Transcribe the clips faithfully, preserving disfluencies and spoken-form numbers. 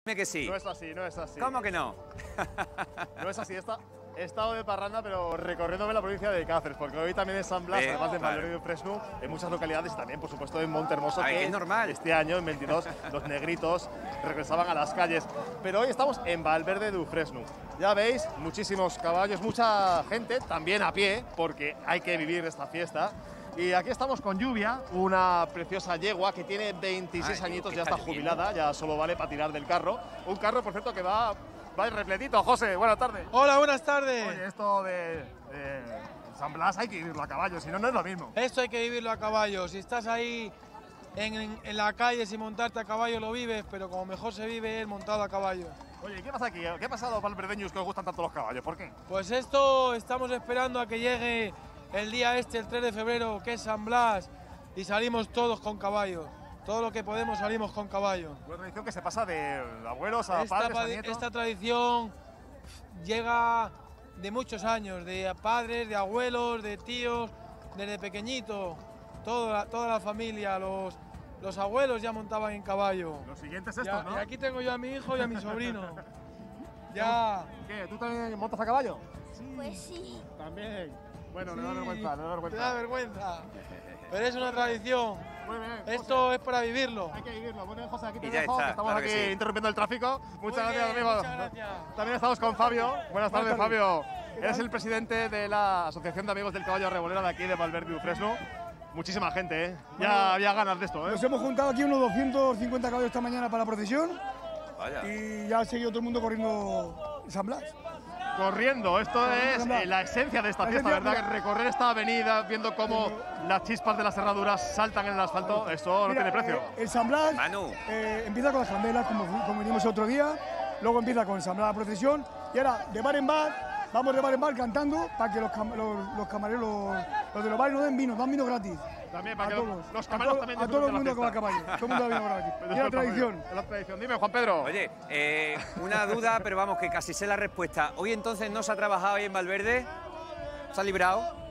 Dime que sí. No es así, no es así. ¿Cómo que no? No es así. Esta, he estado de parranda, pero recorriéndome la provincia de Cáceres, porque hoy también es San Blas, Eh, además de claro. Valverde y Fresno, en muchas localidades y también, por supuesto, en Montehermoso, A ver, que que es normal. este año, en veintidós, los negritos regresaban a las calles. Pero hoy estamos en Valverde de Fresno. Ya veis, muchísimos caballos, mucha gente, también a pie, porque hay que vivir esta fiesta. Y aquí estamos con Lluvia, una preciosa yegua que tiene veintiséis Ay, añitos, que ya está está lloviendo. jubilada, ya solo vale para tirar del carro. Un carro, por cierto, que va, va repletito. José, buenas tardes. Hola, buenas tardes. Oye, esto de, de San Blas hay que vivirlo a caballo, si no, no es lo mismo. Esto hay que vivirlo a caballo. Si estás ahí en, en- en la calle sin montarte a caballo lo vives, pero como mejor se vive es montado a caballo. Oye, ¿qué pasa aquí? ¿Qué ha pasado, valverdeños, que os gustan tanto los caballos? ¿Por qué? Pues esto estamos esperando a que llegue el día este, el tres de febrero, que es San Blas, y salimos todos con caballo. Todo lo que podemos salimos con caballo. Una tradición que se pasa de abuelos a Esta, padres, a pa- nietos. esta tradición llega de muchos años, de padres, de abuelos, de tíos, desde pequeñito. Toda, la- toda la familia, los, los abuelos ya montaban en caballo. Los siguientes Ya- estos, ¿no? Y aquí tengo yo a mi hijo y a mi sobrino. Ya. ¿Qué? ¿Tú también montas a caballo? Pues sí. También. Bueno, Sí, me da vergüenza, me da vergüenza. Te da vergüenza. Pero es una tradición. Muy bien, José. Esto es para vivirlo. Hay que vivirlo. Bueno, José, aquí te Y ya dejo, está, que estamos claro que aquí sí. interrumpiendo el tráfico. Muchas Muy gracias, bien, amigo. muchas gracias. También estamos con Fabio. Buenas tardes, Buenas tardes. Fabio. Eres el presidente de la Asociación de Amigos del Caballo Arrebolera de aquí de Valverde de Fresno. Muchísima gente, ¿eh? Ya había ganas de esto, ¿eh? Nos hemos juntado aquí unos doscientos cincuenta caballos esta mañana para la procesión Vaya. y ya ha seguido todo el mundo corriendo San Blas. Corriendo, esto es Anda. eh, la esencia de esta La fiesta, esencia, ¿verdad? mira. Recorrer esta avenida viendo cómo las chispas de las cerraduras saltan en el asfalto, esto no Mira, tiene precio. eh, el San Blas Manu. eh, empieza con las candelas, como, fu- como vinimos otro día, luego empieza con San Blas la procesión y ahora de bar en bar, vamos de bar en bar cantando para que los, cam- los, los camareros, los, los de los bares nos den vino, dan vino gratis. También para A que todos. los, los A camareros to- también a todo el disfruten de mundo la con el fiesta. caballo, todo el mundo da vino gratis. Y la tradición. Es la tradición. Dime, Juan Pedro. Oye, eh, una duda, pero vamos, que casi sé la respuesta. Hoy entonces no se ha trabajado ahí en Valverde. ¿Se ha librado?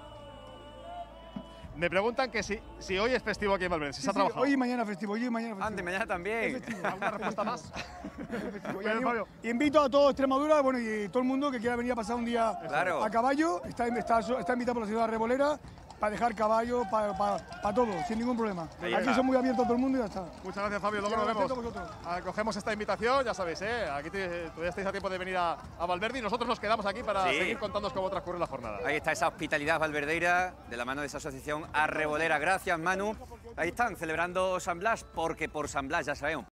Me preguntan que si, si hoy es festivo aquí en Valverde, si Sí, se ha sí, trabajado. hoy y mañana festivo, hoy y mañana festivo. Ande, mañana Es también. festivo. ¿Alguna respuesta más? Festivo. Y Bien, animo- Fabio. y invito a todo Extremadura, bueno, y todo el mundo que quiera venir a pasar un día Claro. a caballo, está, está, está invitado por la ciudad rebolera para dejar caballo, para, para, para todo, sin ningún problema. Ahí Aquí está. son muy abiertos a todo el mundo y ya está. Muchas gracias, Fabio. Luego Ya, nos atento vemos. vosotros. Acogemos esta invitación, ya sabéis, ¿eh? Aquí te- todavía estáis a tiempo de venir a, a Valverde y nosotros nos quedamos aquí para Sí. seguir contándoos cómo transcurre la jornada. Ahí está esa hospitalidad valverdeira de la mano de esa asociación arrebolera. Gracias, Manu. Ahí están, celebrando San Blas, porque por San Blas, ya sabemos.